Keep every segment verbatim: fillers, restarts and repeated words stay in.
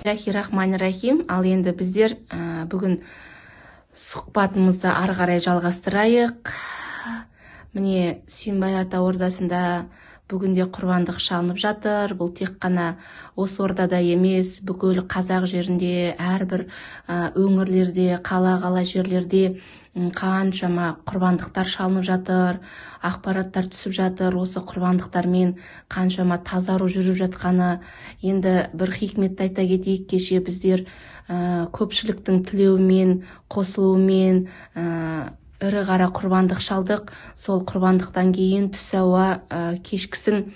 Рахманиррахим. Ал енді біздер бүгін сұхбатымызды ары қарай жалғастырайық. Міне Сүйінбай ата ордасында бүгінде құрбандық шалынып жатыр. Бұл тек қана осы ордада емес, бүкіл қазақ жерінде, әрбір өңірлерде, қала-қала жерлерде қаншама құрбандықтар шалынып жатыр, ақпараттар түсіп жатыр. Осы құрбандықтармен қаншама тазару жүріп жатқаны. Енді бір хикметті айта кетейік. Кеше біздер ә, көпшіліктің тілеуімен, қосылуымен ә, ірі қара құрбандық шалдық. Сол құрбандықтан кейін түс ауа ә, кешкісін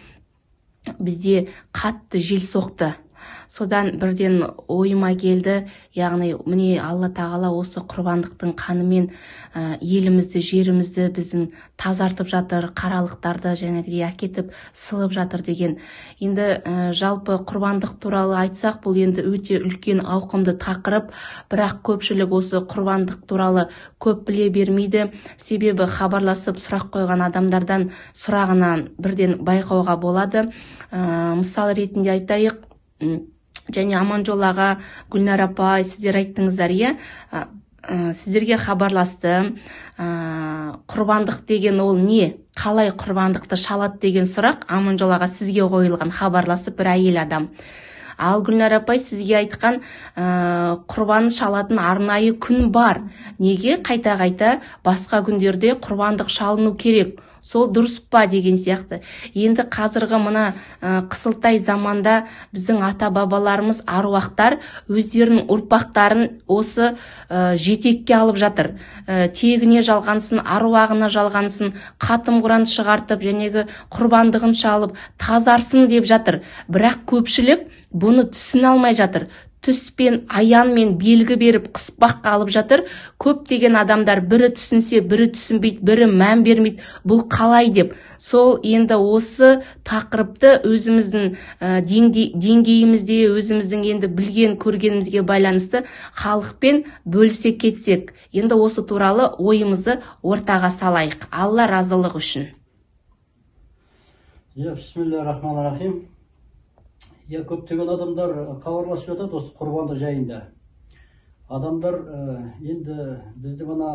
бізде қатты жел соқты. Содан бірден ойыма келді, яғни міне Алла тағала осы құрбандықтың қанымен ә, елімізді, жерімізді біздің тазартып жатыр, қаралықтарды жәнегідей әкетіп сылып жатыр деген. Енді ә, жалпы құрбандық туралы айтсақ, бұл енді өте үлкен ауқымды тақырып, бірақ көпшілік осы құрбандық туралы көп біле бермейді. Себебі хабарласып сұрақ қойған адамдардан сұрағынан бірден байқауға болады. Ә, мысал ретінде айтайық, және Аманжол аға, Гүлнар апай, сіздер айттыңыздар, иә, сіздерге хабарласты. Құрбандық деген ол не? Қалай құрбандықты шалады деген сұрақ Аманжол аға сізге қойылған, хабарласып бір әйел адам. Ал Гүлнар апай сізге айтқан құрбан шалатын арнайы күн бар. Неге қайта-қайта басқа күндерде құрбандық шалыну керек? Сол дұрыс па деген сияқты. Енді қазіргі мына ә, қысылтай заманда біздің ата-бабаларымыз, аруақтар өздерінің ұрпақтарын осы ә, жетекке алып жатыр. Ә, тегіне жалғансын, аруағына жалғансын, қатым құран шығартып, жәнегі құрбандығын шалып, тазарсын деп жатыр. Бірақ көпшілік бұны түсіне алмай жатыр. Түс пен аян мен белгі беріп қыспаққа алып жатыр. Көптеген адамдар бірі түсінсе, бірі түсінбейді, бірі мән бермейді. Бұл қалай деп. Сол енді осы тақырыпты өзіміздің ә, деңгейімізде, өзіміздің енді білген, көргенімізге байланысты халықпен бөлісе кетсек. Енді осы туралы ойымызды ортаға салайық. Алла разылық үшін. Я, бисмиллахир-рахманир-рахим. Я, көптеген адамдар хабарласып жатады осы құрбандық жайында. Адамдар енді бізді мына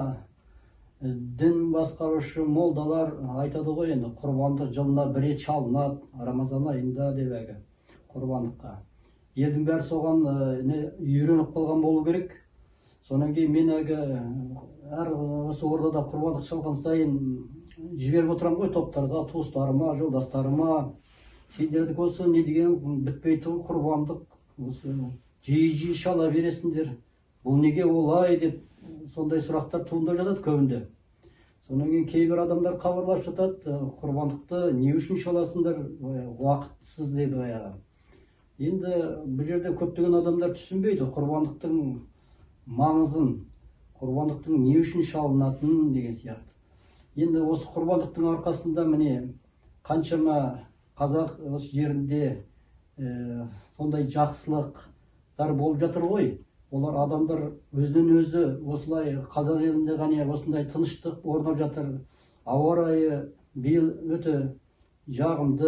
дін басқарушы молдалар айтады ғой, енді құрбандық жылына бір рет шалынады, Рамазан айында деп әгі құрбандыққа. Елдің бәрі соған үйреніп қалған болу керек. Сонан кейін мен әгі әр осы ордада құрбандық шалған сайын жіберіп отырам ғой топтарға, туыстарыма, жолдастарыма. Сендердік осы не деген бітпейтін құрбандық, осы жиі-жиі шала бересіңдер, бұл неге олай деп сондай сұрақтар туындап жатады көбінде. Сонан кейін кейбір адамдар хабарлап жатады, құрбандықты не үшін шаласыңдар, уақытсыз деп аяғы. Енді бұл жерде көптеген адамдар түсінбейді құрбандықтың маңызын, құрбандықтың не үшін шалынатынын деген сияқты. Енді осы құрбандықтың арқасында міне қаншама қазақ осы жерінде ә, сондай жақсылықтар болып жатыр ғой. Олар адамдар өзінен өзі осылай қазақ елінде ғана осындай тыныштық орнап жатыр. Ауа райы биыл өте жағымды,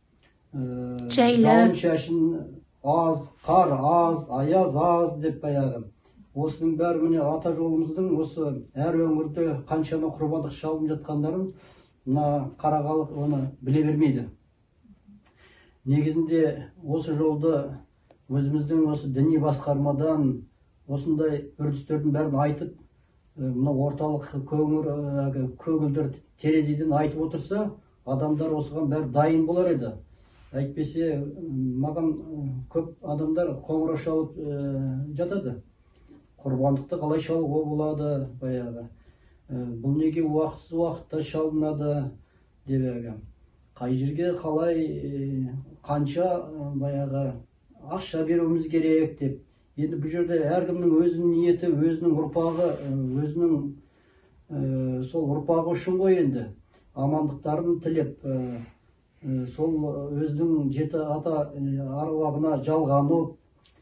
ә, жауын шашын аз, қар аз, аяз аз деп баяғы. Осының бәрі міне ата жолымыздың осы әр өңірде қаншама құрбандық шалынып жатқандарын мына қарағалық оны біле бермейді. Негізінде осы жолды өзіміздің осы діни басқармадан осындай үрдістердің бәрін айтып, мына орталық көгілдір терезеден айтып отырса, адамдар осыған бәрі дайын болар еді. Әйтпесе, маған көп адамдар қоңырау шалып жатады. Құрбандықты қалай шалуға болады баяғы. Бұл неге уақытсыз уақытта шалынады деп әгі. Қай жерге қалай қанша баяғы ақша беруіміз керек деп. Енді бұл жерде әркімнің өзінің ниеті, өзінің ұрпағы, өзінің сол ұрпағы үшін ғой енді. Амандықтарын тілеп, сол өзінің жеті ата аруағына жалғанып,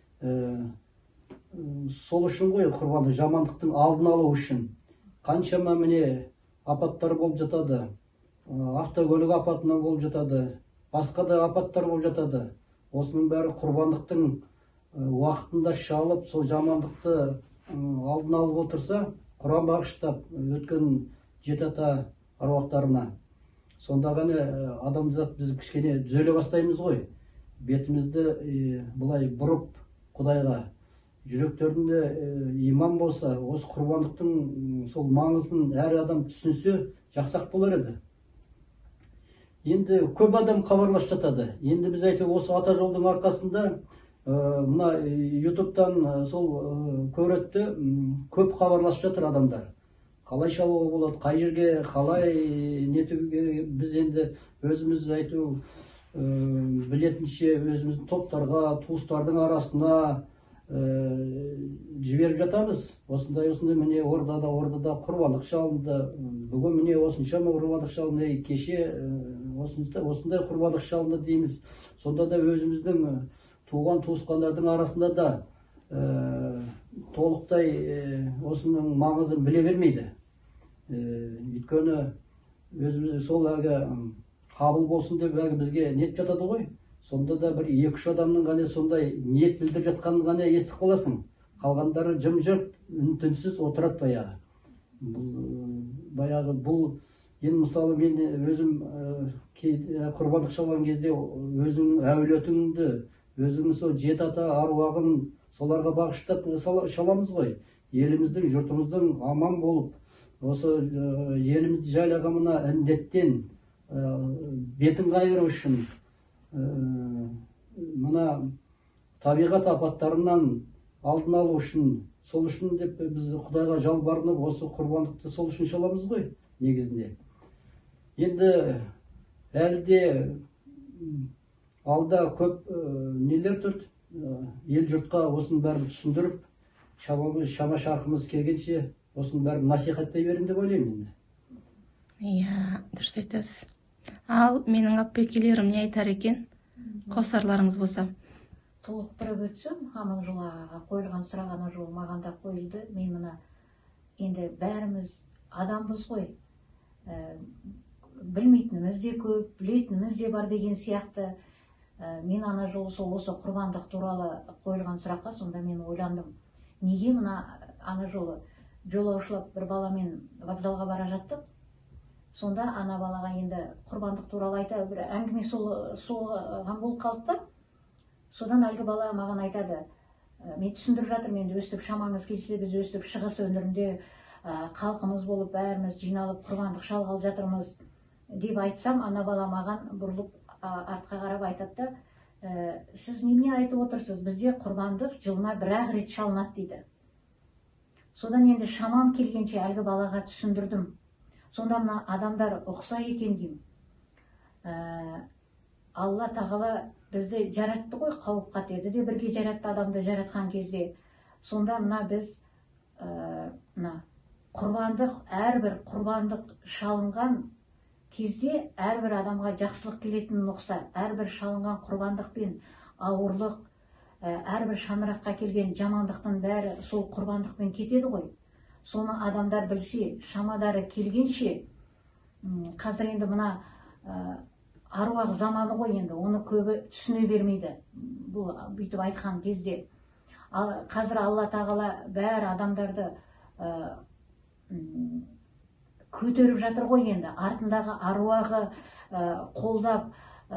сол үшін ғой құрбандық, жамандықтың алдын алу үшін. Қаншама міне апаттар болып жатады. Автокөлік апатынан болып жатады, басқа да апаттар болып жатады. Осының бәрі құрбандықтың уақытында шалып, сол жамандықты алдын алып отырса, Құран бағыштап өткен жеті ата аруақтарына, сонда ғана адамзат біз кішкене түзеле бастаймыз ғой. Бетімізді бұлай бұрып Құдайға, жүректерінде иман болса, осы құрбандықтың сол маңызын әр адам түсінсе, жақсақ болар еді. Енді көп адам хабарласып жатады. Енді біз айтып, осы ата жолдың арқасында мына ютубтан сол көретті көп хабарласып жатыр адамдар. Қалай шалуға болады, қай жерге, қалай нетуге, біз енді өзіміз айту білетінше өзіміздің топтарға, туыстардың арасына жіберіп жатамыз. Осындай осындай міне ордада ордада құрбандық шалынды. Бүгін міне осыншама құрбандық шалынды, кеше осындай құрбандық шалынды дейміз. Сонда да өзіміздің туған туысқандардың арасында да толықтай осының маңызын біле бермейді. Өйткені өзіміз сол әгі қабыл болсын деп бізге нет жатады ғой. Сонда да бір екі-үш адамның ғана сондай ниет білдіріп жатқанын ғана естіп қаласың. Қалғандары жым-жырт, үн-түнсіз отырады баяғы. Баяғы бұл, енді мысалы мен өзім құрбандық шалған кезде өзің әулетіңді, өзің сол жеті ата аруағын соларға бағыштап шаламыз ғой. Еліміздің, жұртымыздың аман болып, осы елімізді жайлаған мына індеттен бетін қайыру үшін, мына табиғат апаттарынан алдын алу үшін, сол үшін деп біз Құдайға жалбарынып, осы құрбандықты сол үшін шаламыз ғой, негізінде. Енді әлі де алда көп нелер тұр, ел жұртқа осының бәрін түсіндіріп, шама шарқымыз келгенше осының бәрін насихаттай берем деп ойлаймын. Иә, дұрыс айтасыз. Ал менің аппекелерім не айтар екен? Қосарларыңыз болса. Толықтырып өтсем, Аман жолаға қойылған сұрағана жол маған да қойылды. Мен мына енді бәріміз адамбыз ғой. Білмейтініміз де көп, білетініміз де бар деген сияқты. Мен ана жолы сол осы құрбандық туралы қойылған сұраққа сонда мен ойландым. Неге мына ана жолы жолаушылап бір баламен вокзалға бара жаттық? Сонда ана балаға енді құрбандық туралы айта бір әңгіме солған болып қалды да. Содан әлгі бала маған айтады, мен түсіндіріп жатырмын, енді өстіп шамаңыз келсе, біз өстіп шығыс өңірінде халқымыз болып, бәріміз жиналып құрбандық шалғалы жатырмыз деп айтсам, ана бала маған бұрылып артқа қарап айтады да, сіз немене айтып отырсыз, бізде құрбандық жылына бір-ақ рет шалынады дейді. Содан енді шамам келгенше әлгі балаға түсіндірдім. Сонда мына адамдар ұқса екен деймін. Алла тағала бізді жаратты ғой, қауіп қатерді де бірге жаратты адамды жаратқан кезде. Сонда мына біз құрбандық, әрбір құрбандық шалынған кезде әрбір адамға жақсылық келетінін ұқса, әрбір шалынған құрбандық пен ауырлық, әрбір шаңыраққа келген жамандықтың бәрі сол құрбандықпен кетеді ғой. Соны адамдар білсе, шамадары келгенше, қазір енді мына аруақ заманы ғой енді, оны көбі түсіне бермейді, бұл бүйтіп айтқан кезде. Қазір Алла тағала бәрі адамдарды көтеріп жатыр ғой енді, артындағы аруағы қолдап,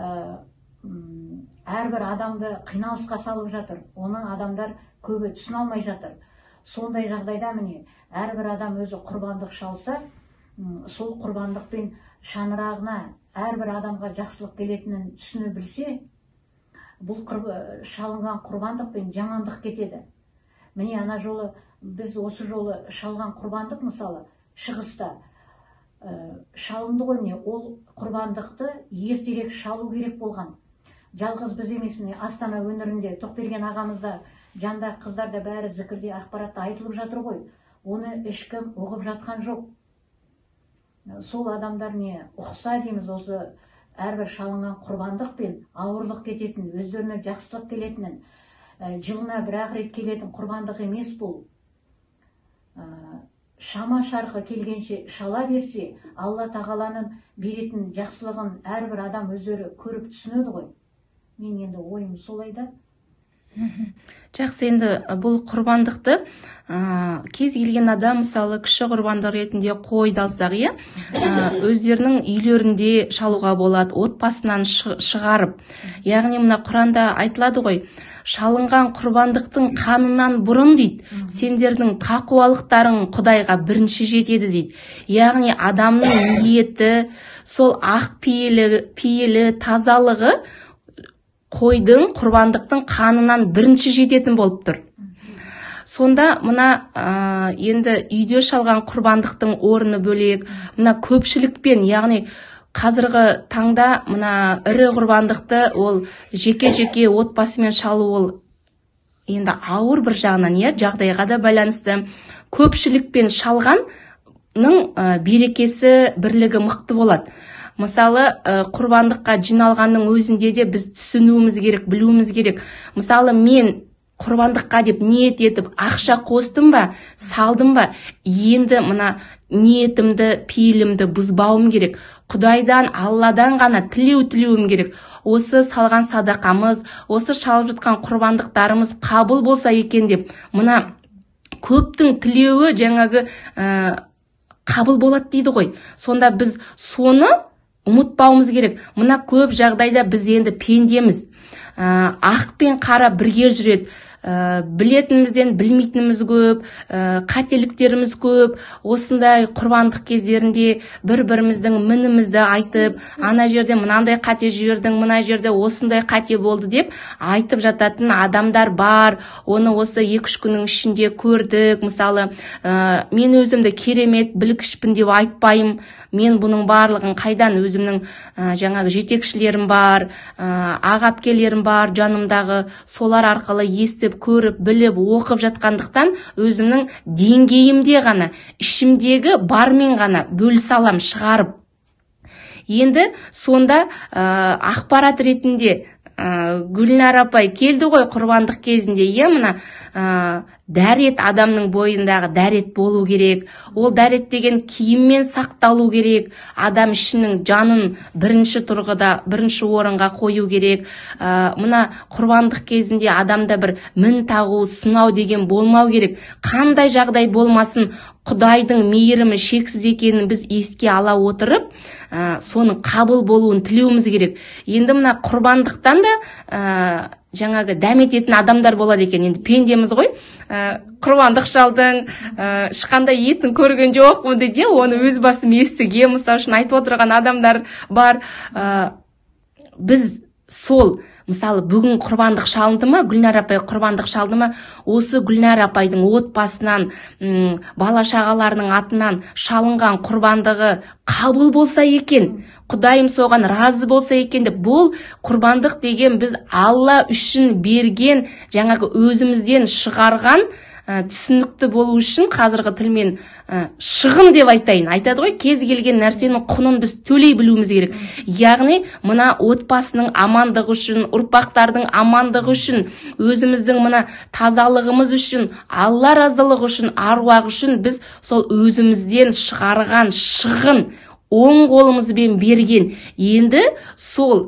әрбір адамды қиналысқа салып жатыр, оның адамдар көбі түсіне алмай жатыр. Сондай жағдайда міне, әрбір адам өзі құрбандық шалса, сол құрбандықпен шаңырағына әрбір адамға жақсылық келетінін түсіне білсе, бұл шалынған құрбандықпен жамандық кетеді. Міне ана жолы, біз осы жолы шалған құрбандық мысалы, шығыста шалынды ғой міне, ол құрбандықты ертерек шалу керек болған. Жалғыз біз емес, міне Астана өңірінде Тоқберген ағамызда жанда қыздарда бәрі зікірде ақпаратта айтылып жатыр ғой. Оны ешкім ұғып жатқан жоқ. Сол адамдар не ұқса дейміз, осы әрбір шалынған құрбандық пен ауырлық кететін, өздеріне жақсылық келетінін, жылына бір-ақ рет келетін құрбандық емес бұл. Шама шарқы келгенше шала берсе, Алла тағаланың беретін жақсылығын әрбір адам өздері көріп түсінеді ғой. Мен енді ойым солай да. Жақсы, енді бұл құрбандықты ә, кез келген адам, мысалы кіші құрбандық ретінде қойды алсақ, иә, өздерінің үйлерінде шалуға болады, отбасынан шығарып. Яғни мына Құранда айтылады ғой, шалынған құрбандықтың қанынан бұрын дейді, сендердің тақуалықтарың Құдайға бірінші жетеді дейді. Яғни адамның ниеті, сол ақ пейілі, пейілі тазалығы қойдың, құрбандықтың қанынан бірінші жететін болып тұр. Сонда мына ә, енді үйде шалған құрбандықтың орны бөлек, мына көпшілікпен, яғни қазіргі таңда мына ірі құрбандықты ол жеке-жеке отбасымен шалу ол енді ауыр бір жағынан, иә, жағдайға да байланысты. Көпшілікпен шалғанның ә, берекесі, бірлігі мықты болады. Мысалы, құрбандыққа жиналғанның өзінде де біз түсінуіміз керек, білуіміз керек. Мысалы, мен құрбандыққа деп ниет етіп ақша қостым ба, салдым ба, енді мына ниетімді, пейілімді бұзбауым керек. Құдайдан, Алладан ғана тілеу тілеуім керек. Осы салған садақамыз, осы шалып жатқан құрбандықтарымыз қабыл болса екен деп, мына көптің тілеуі жаңағы ә, қабыл болады дейді ғой. Сонда біз соны ұмытпауымыз керек. Мына көп жағдайда біз енді пендеміз. Ә, ақ пен қара бірге жүреді. Ә, білетінімізден білмейтініміз көп, ә, қателіктеріміз көп. Осындай құрбандық кездерінде бір-біріміздің мінімізді айтып, ана жерде мынандай қате жібердің, мына жерде осындай қате болды деп айтып жататын адамдар бар. Оны осы екі-үш күннің ішінде көрдік. Мысалы, ә, мен өзімді керемет білгішпін деп айтпаймын. Мен бұның барлығын қайдан, өзімнің ә, жаңағы жетекшілерім бар, ә, ағапкелерім бар, жанымдағы, солар арқылы естіп, көріп, біліп, оқып жатқандықтан өзімнің деңгейімде ғана, ішімдегі бармен ғана бөлісе алам, шығарып. Енді сонда ә, ақпарат ретінде ә, Гүлнар апай келді ғой құрбандық кезінде, иә, мына ә, дәрет, адамның бойындағы дәрет болу керек. Ол дәрет деген киіммен сақталу керек. Адам ішінің жанын бірінші тұрғыда, бірінші орынға қою керек. Ә, мына құрбандық кезінде адамда бір мін тағу, сынау деген болмау керек. Қандай жағдай болмасын, Құдайдың мейірімі шексіз екенін біз еске ала отырып, ә, соның қабыл болуын тілеуіміз керек. Енді мына құрбандықтан да ә, жаңағы дәмететін адамдар болады екен. Енді пендеміз ғой, ә, құрбандық шалдың, ә, ешқандай етін көрген жоқпын дейді, оны өз басым естіген, мысалы үшін айтып отырған адамдар бар. Ә, біз сол, мысалы, бүгін құрбандық шалынды ма, Гүлнар апай құрбандық шалды ма, осы Гүлнар апайдың отбасынан, бала шағаларының атынан шалынған құрбандығы қабыл болса екен, Құдайым соған разы болса екен деп, бұл құрбандық деген біз Алла үшін берген, жаңағы өзімізден шығарған, ә, түсінікті болу үшін қазіргі тілмен ә, шығын деп айтайын. Айтады ғой, кез келген нәрсенің құнын біз төлей білуіміз керек. Яғни мына отбасының амандығы үшін, ұрпақтардың амандығы үшін, өзіміздің мына тазалығымыз үшін, Алла разылығы үшін, аруақ үшін біз сол өзімізден шығарған шығын оң қолымызбен берген. Енді сол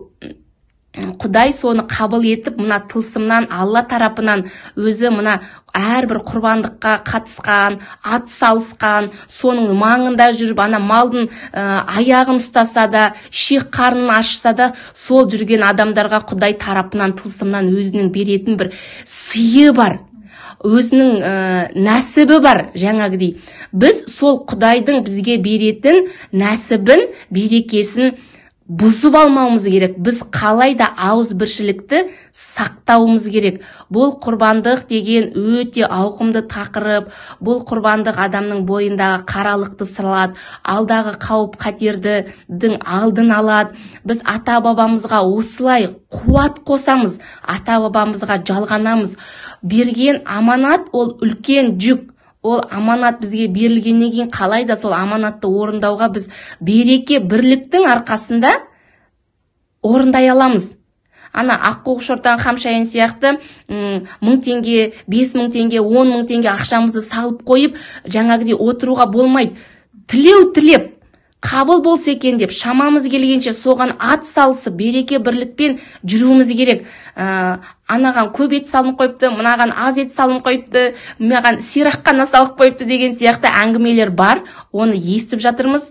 Құдай соны қабыл етіп, мына тылсымнан, Алла тарапынан өзі мына әрбір құрбандыққа қатысқан, ат салысқан, соның маңында жүріп, ана малдың ә, аяғын ұстаса да, шек қарнын ашса да, сол жүрген адамдарға Құдай тарапынан, тылсымнан өзінің беретін бір сыйы бар. Өзінің ә, нәсібі бар, жаңағыдей. Біз сол Құдайдың бізге беретін нәсібін, берекесін бұзып алмауымыз керек. Біз қалай да ауыз біршілікті сақтауымыз керек. Бұл құрбандық деген өте ауқымды тақырып. Бұл құрбандық адамның бойындағы қаралықты сылады, алдағы қауіп қатердің алдын алады. Біз ата бабамызға осылай қуат қосамыз, ата бабамызға жалғанамыз. Берген аманат ол үлкен жүк. Ол аманат бізге берілгеннен кейін қалай да сол аманатты орындауға біз береке, бірліктің арқасында орындай аламыз. Ана аққуық шортан қамшайын сияқты мың теңге, бес мың теңге, он мың теңге ақшамызды салып қойып, жаңағыдей отыруға болмайды. Тілеу тілеп, қабыл болса екен деп шамамыз келгенше соған ат салысып береке бірлікпен жүруіміз керек. ә, анаған көп ет салынып қойыпты, мынаған аз ет салынып қойыпты, мынаған сирақ қана салып қойыпты деген сияқты әңгімелер бар. Оны естіп жатырмыз,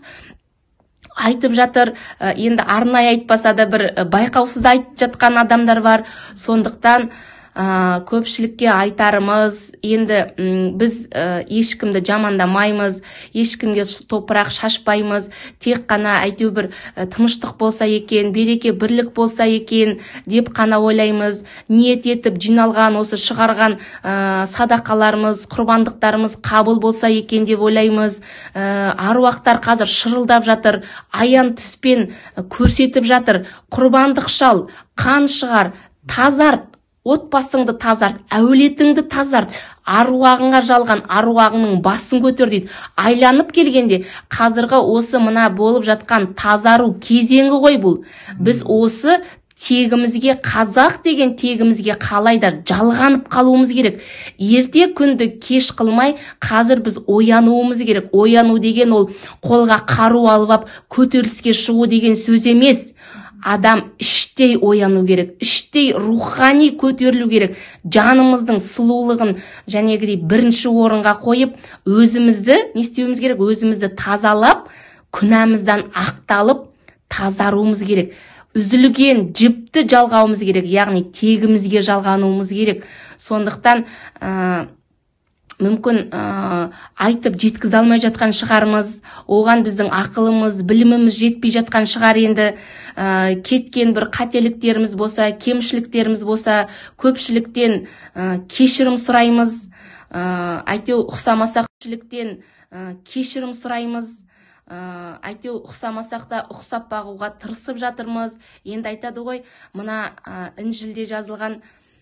айтып жатыр. Енді арнайы айтпаса да бір байқаусыз айтып жатқан адамдар бар. Сондықтан ә, көпшілікке айтарымыз, енді м, біз ә, ешкімді жамандамаймыз, ешкімге топырақ шашпаймыз, тек қана әйтеу бір ә, тыныштық болса екен, береке бірлік болса екен деп қана ойлаймыз. Ниет етіп жиналған осы шығарған ә, садақаларымыз, құрбандықтарымыз қабыл болса екен деп ойлаймыз. ә, аруақтар қазір шырылдап жатыр, аян түспен көрсетіп жатыр. Құрбандық шал, қан шығар, тазарт, отбасыңды тазарт, әулетіңді тазарт, аруағыңа жалған аруағыңның басын көтер дейді. Айланып келгенде қазіргі осы мына болып жатқан тазару кезеңі ғой бұл. Біз осы тегімізге, қазақ деген тегімізге қалайда жалғанып қалуымыз керек. Ерте күнді кеш қылмай қазір біз оянуымыз керек. Ояну деген ол қолға қару алып көтеріліске шығу деген сөз емес. Адам іштей ояну керек, іштей рухани көтерілу керек. Жанымыздың сұлулығын жәнегідей бірінші орынға қойып, өзімізді не істеуіміз керек? Өзімізді тазалап, күнәміздан ақталып, тазаруымыз керек. Үзілген жіпті жалғауымыз керек, яғни тегімізге жалғануымыз керек. Сондықтан ә, мүмкін ә, айтып жеткізе алмай жатқан шығармыз, оған біздің ақылымыз, біліміміз жетпей жатқан шығар. Енді ә, кеткен бір қателіктеріміз болса, кемшіліктеріміз болса, көпшіліктен ә, кешірім сұраймыз. ә, әйтеу ұқсамасақ көпшіліктен ә, кешірім сұраймыз. ә, әйтеу ұқсамасақ та ұқсап бағуға тырысып жатырмыз. Енді айтады ғой, мына ә, Інжілде жазылған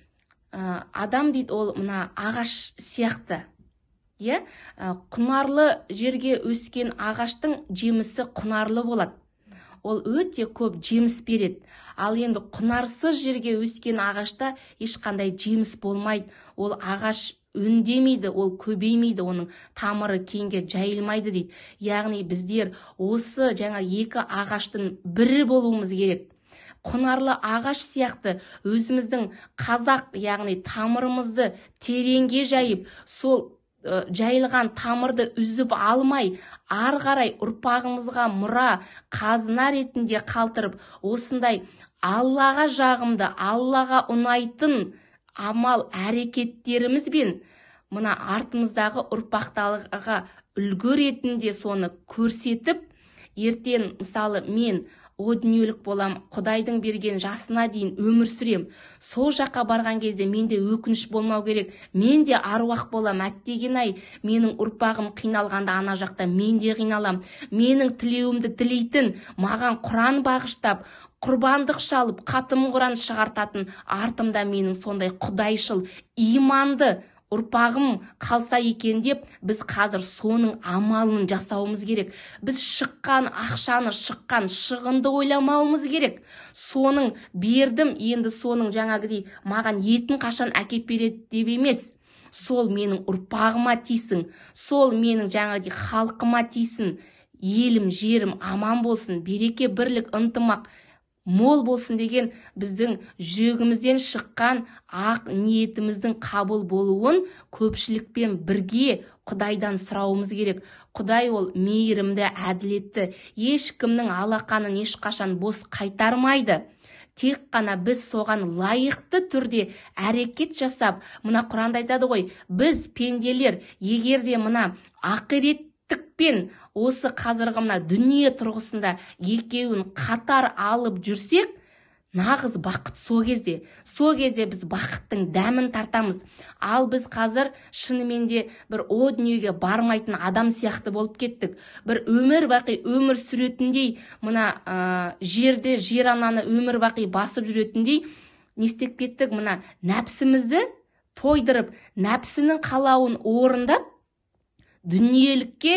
ә, адам дейді, ол мына ағаш сияқты. Е, құнарлы жерге өскен ағаштың жемісі құнарлы болады. Ол өте көп жеміс береді. Ал енді құнарсыз жерге өскен ағашта ешқандай жеміс болмайды. Ол ағаш өндемейді, ол көбеймейді, оның тамыры кеңге жайылмайды дейді. Яғни біздер осы жаңа екі ағаштың бірі болуымыз керек. Құнарлы ағаш сияқты өзіміздің қазақ, яғни тамырымызды тереңге жайып, сол жайылған тамырды үзіп алмай, ар қарай ұрпағымызға мұра, қазына ретінде қалтырып, осындай Аллаға жағымды, Аллаға ұнайтын амал әрекеттерімізбен мына артымыздағы ұрпақтарға үлгі ретінде соны көрсетіп, ертең мысалы мен о дүниелік болам, Құдайдың берген жасына дейін өмір сүрем. Сол жаққа барған кезде менде өкініш болмау керек. Мен де аруақ болам. Әттеген-ай, менің ұрпағым қиналғанда ана жақта мен де қиналам. Менің тілеуімді тілейтін, маған Құран бағыштап, құрбандық шалып, қатым Құран шығартатын артымда менің сондай құдайшыл, иманды ұрпағым қалса екен деп, біз қазір соның амалын жасауымыз керек. Біз шыққан ақшаны, шыққан шығынды ойламауымыз керек. Соның бердім, енді соның жаңағыдей маған етін қашан әкеп береді деп емес. Сол менің ұрпағыма тисін, сол менің жаңағыдей халқыма тисін, елім, жерім аман болсын, береке, бірлік, ынтымақ мол болсын деген біздің жүрегімізден шыққан ақ ниетіміздің қабыл болуын көпшілікпен бірге Құдайдан сұрауымыз керек. Құдай ол мейірімді, әділетті, ешкімнің алақанын ешқашан бос қайтармайды. Тек қана біз соған лайықты түрде әрекет жасап, мына Құранда айтады ғой, біз пенделер егерде мына ақирет пен осы қазіргі мына дүние тұрғысында екеуін қатар алып жүрсек, нағыз бақыт сол кезде. Сол кезде біз бақыттың дәмін тартамыз. Ал біз қазір шынымен де бір о дүниеге бармайтын адам сияқты болып кеттік. Бір өмір бақи өмір сүретіндей, мына ә, жерде жер ананы өмір бақи басып жүретіндей не істеп кеттік? Мына нәпсімізді тойдырып, нәпсінің қалауын орындап, дүниелікке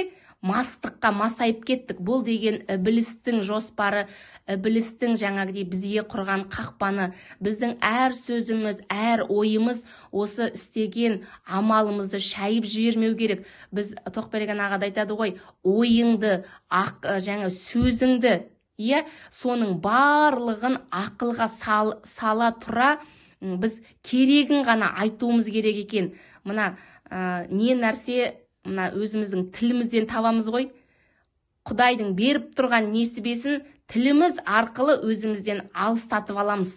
мастыққа масайып кеттік. Бұл деген ібілістің жоспары, ібілістің жаңағыдай бізге құрған қақпаны. Біздің әр сөзіміз, әр ойымыз осы істеген амалымызды шайып жібермеу керек. Біз Тоқберген ағада айтады ғой, ойыңды, ақ, жаңа сөзіңді, иә, соның барлығын ақылға сал, сала тұра, біз керегін ғана айтуымыз керек екен. Мына ә, не нәрсе, мына өзіміздің тілімізден табамыз ғой. Құдайдың беріп тұрған несібесін тіліміз арқылы өзімізден алыстатып аламыз.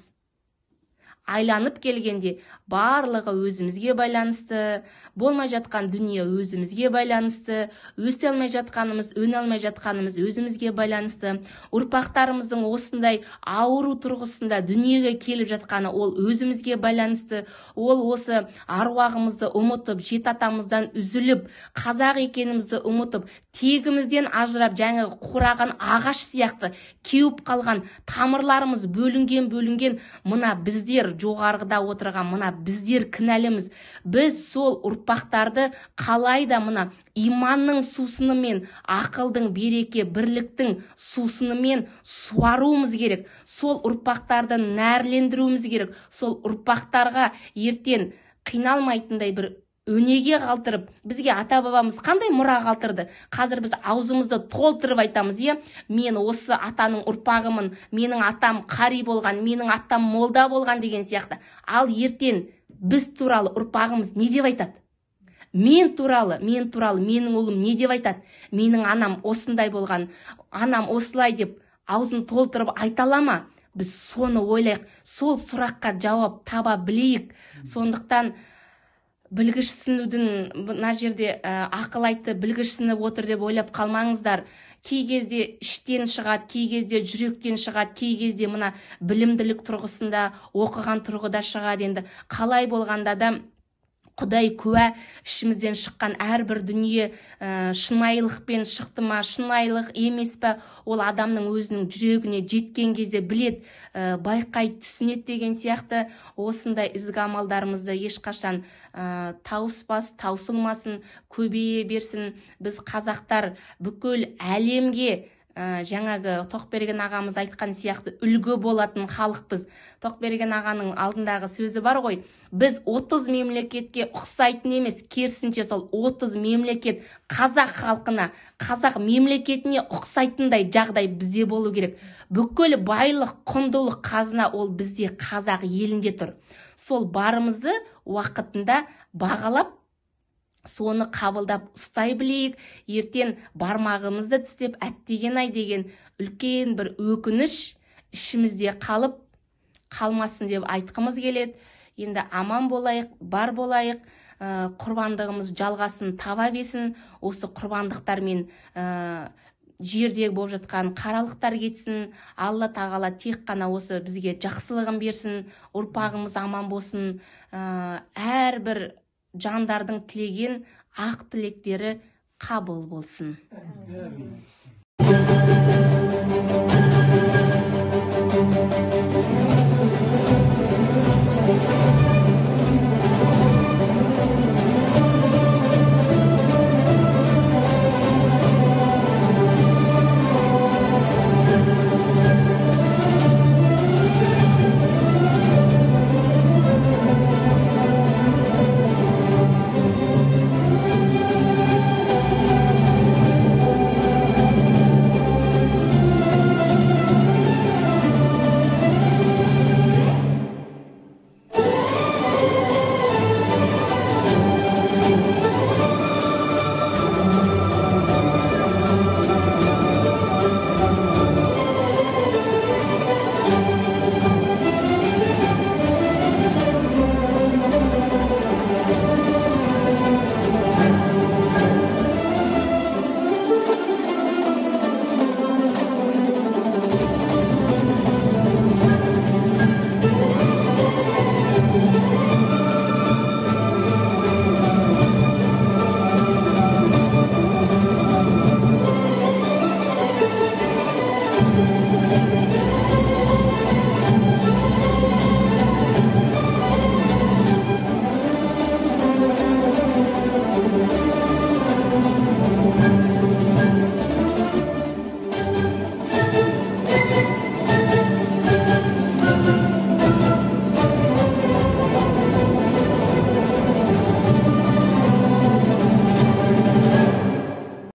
Айланып келгенде барлығы өзімізге байланысты, болмай жатқан дүние өзімізге байланысты, өсе алмай жатқанымыз, өне алмай жатқанымыз өзімізге байланысты, ұрпақтарымыздың осындай ауру тұрғысында дүниеге келіп жатқаны ол өзімізге байланысты. Ол осы аруағымызды ұмытып, жет атамыздан үзіліп, қазақ екенімізді ұмытып, тегімізден ажырап, жаңа қураған ағаш сияқты кеуіп қалған тамырларымыз бөлінген бөлінген мына біздер, жоғарғыда отырған мына біздер кінәліміз. Біз сол ұрпақтарды қалайда мына иманның сусынымен, ақылдың, береке, бірліктің сусынымен суаруымыз керек. Сол ұрпақтарды нәрлендіруіміз керек. Сол ұрпақтарға ертең қиналмайтындай бір өнеге қалтырып, бізге ата-бабамыз қандай мұра қалтырды. Қазір біз аузымызды толтырып айтамыз, е, мен осы атаның ұрпағымын, менің атам қари болған, менің атам молда болған деген сияқты. Ал ертең біз туралы ұрпағымыз не деп айтады? Мен туралы, мен туралы менің ұлым не деп айтады? Менің анам осындай болған, анам осылай деп аузын толтырып айтала ма? Біз соны ойлайық, сол сұраққа жауап таба білейік. Сондықтан білгішсінудің, мына жерде ә, ақыл айтты, білгішсініп отыр деп ойлап қалмаңыздар. Кей кезде іштен шығады, кей кезде жүректен шығады, кей кезде мына білімділік тұрғысында, оқыған тұрғыда шығады. Енді қалай болғанда да Құдай куә, ішімізден шыққан әрбір дүние ә, шынайылықпен шықты ма, шынайылық емес пе, ол адамның өзінің жүрегіне жеткен кезде білет, ә, байқай түсінет деген сияқты. Осындай ізгі амалдарымызды ешқашан ә, тауыспас, таусылмасын, көбейе берсін. Біз қазақтар бүкіл әлемге ә, жаңағы Тоқберген ағамыз айтқан сияқты үлгі болатын халықпыз. Тоқберген ағаның алдындағы сөзі бар ғой, біз отыз мемлекетке ұқсайтын емес, керісінше сол отыз мемлекет қазақ халқына, қазақ мемлекетіне ұқсайтындай жағдай бізде болу керек. Бүкіл байлық, құндылық, қазына ол бізде, қазақ елінде тұр. Сол барымызды уақытында бағалап, соны қабылдап ұстай білейік. Ертең бармағымызды тістеп әттеген ай деген үлкен бір өкініш ішімізде қалып қалмасын деп айтқымыз келеді. Енді аман болайық, бар болайық, ә, құрбандығымыз жалғасын таба бесін. Осы құрбандықтармен ә, жердегі болып жатқан қаралықтар кетсін. Алла тағала тек қана осы бізге жақсылығын берсін, ұрпағымыз аман болсын. Ә, әрбір жандардың тілеген ақ тілектері қабыл болсын.